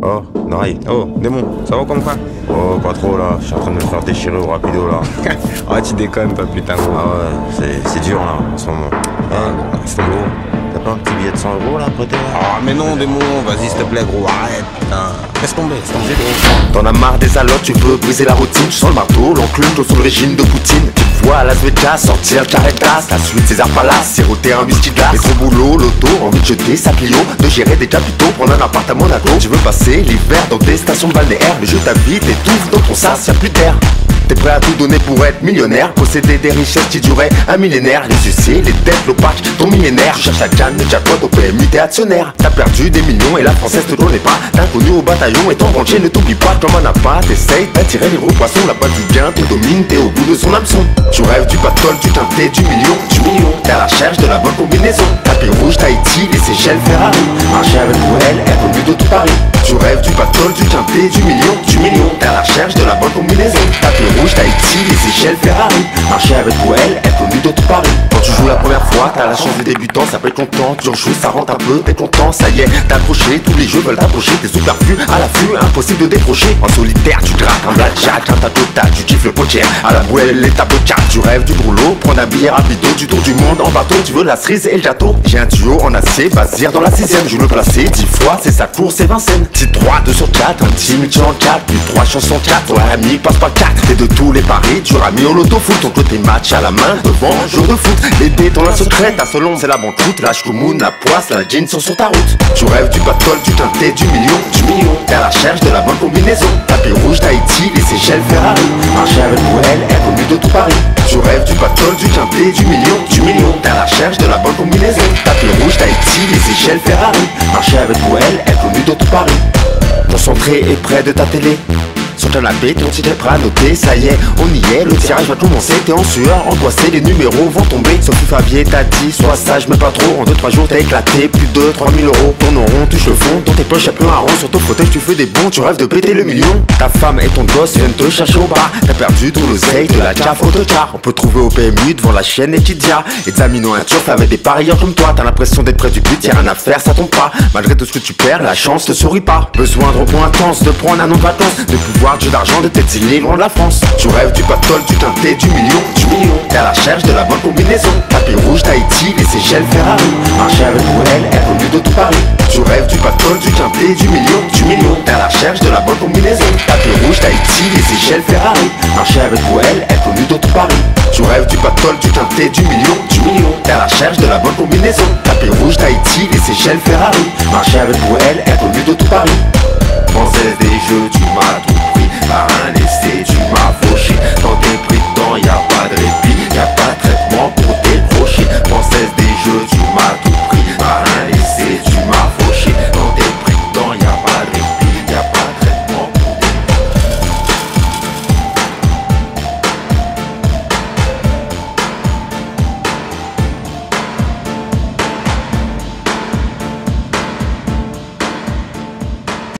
Oh, Naraï. Oh, démon, ça va comme quoi? Oh, pas trop là, je suis en train de me faire déchirer au rapido là. Ah, tu déconnes, toi, putain. Ah ouais, c'est dur là en ce moment. Ah, c'est gros. T'as pas un petit billet de 100 € là à prêter là? Ah, mais non, démon, vas-y, s'il te plaît, gros, arrête, putain. Laisse tomber, gros. T'en as marre des allocs, tu veux briser la routine. Tu sens le marteau, l'enclume, sous le régime de Poutine. Tu te vois à Las Vegas sortir le carré de glace. La suite César Palace, siroter un whisky glace. Métro boulot, l'auto, envie de jeter sa Clio, de gérer des capitaux, prendre un appart à Monaco. Tu veux passer l'hiver dans des stations balnéaires, mais je t'invite, étouffe dans ton sas, y'a plus d'air. T'es prêt à tout donner pour être millionnaire, posséder des richesses qui dureraient un millénaire. Les succès, les dettes, l'opaque, ton millénaire. Tu cherches la canne, le jackpot au PMU, t'es actionnaire. T'as perdu des millions et la française te connaît pas. T'es inconnu au bataillon et ton branché ne t'oublie pas. Comme un appât, t'essayes d'attirer les gros poissons. La balle du gain te domine, t'es au bout de son hameçon. Tu rêves du pactole, du quintet, du million. T'es à la recherche de la bonne combinaison. Tapis rouge, Tahiti, les Seychelles, Ferrari. Marcher avec elle, être au but de tout Paris. Tu rêves du pactole, du quintet, du million. T'es à la recherche de la bonne combinaison. Tapis rouge, Tahiti, les Seychelles, Ferrari. Marcher avec elle, être connu de tout Paris. Quand tu joues la première fois, t'as la chance de débutant, ça peut être content. Tu rejoues, ça rentre un peu, t'es content, ça y est, t'as accroché. Tous les jeux veulent t'approcher, t'es superflu, à l'affût, impossible de décrocher. En solitaire, tu grattes un blackjack, un tatota, tu kiffes le poker. À la bouelle, les tables de cartes, tu rêves du boulot. Prendre un billet rapido, du tour du monde en bateau. Tu veux la cerise et le gâteau. J'ai un duo en acier, Bazir dans la 6ème. Je veux le placer 10 fois, c'est sa course, c'est Vincennes. Titre 3, 2 sur 4, un petit mix en 4, plus 3 chansons 4. Ouais, ami, passe pas 4. T'es de tous les paris, tu ramis au loto foot. Ton côté match à la main, devant, jour de foot. Bébé, ton la secrète, ta selon, c'est la banqueroute. La choumoune, la poisse, la jean sont sur ta route. Tu rêves du pactole, du quintet, du million. T'es à la recherche de la bonne combinaison. Tapis rouge, Tahiti, les Seychelles, Ferrari. Marcher avec elle, être au but de tout Paris. Tu rêves du pactole, du quintet, du million. T'es à la recherche de la bonne combinaison. Tapis rouge, Tahiti, les Seychelles, Ferrari. Marcher avec elle, être au but de tout Paris. Concentré et près de ta télé. Sur le canapé, ton titre est prêt à noter, ça y est, on y est, le tirage va commencer, t'es en sueur, angoissé, les numéros vont tomber. Sophie Favier t'a dit, sois sage mais pas trop, en 2-3 jours t'as éclaté, plus de 3000 €. Ton rond touche le fond, dans tes poches y'a plus un rond, sur ton fauteuil tu fais des bons, tu rêves de péter le million. Ta femme et ton gosse viennent te chercher au bar, t'as perdu tout l'oseille de la caf autocar. On peut trouver au PMU devant la chaîne Equidia, examinons un turf avec des parieurs comme toi. T'as l'impression d'être près du but, y'a rien à faire, ça tombe pas. Malgré tout ce que tu perds, la chance te sourit pas. Besoin de repos intense, de prendre un an de vacances, de pouvoir du d'argent, de t'exiler loin de la France. Tu rêves du pactole, du quintet, du million. T'es à la recherche de la bonne combinaison. Tapis rouge, Tahiti, les Seychelles, Ferrari. Marcher avec elle, être au but de tout Paris. Tu rêves du pactole, du quintet, du million. T'es à la recherche de la bonne combinaison. Tapis rouge, Tahiti, les Seychelles, Ferrari. Marcher avec elle, être au but de tout Paris. Tu rêves du pactole, du quintet, du million. T'es à la recherche de la bonne combinaison. Tapis rouge, Tahiti, les Seychelles, Ferrari. Marcher avec elle, être au but de tout Paris. Française des jeux, tu m'as tout pris. Par un essai, tu m'as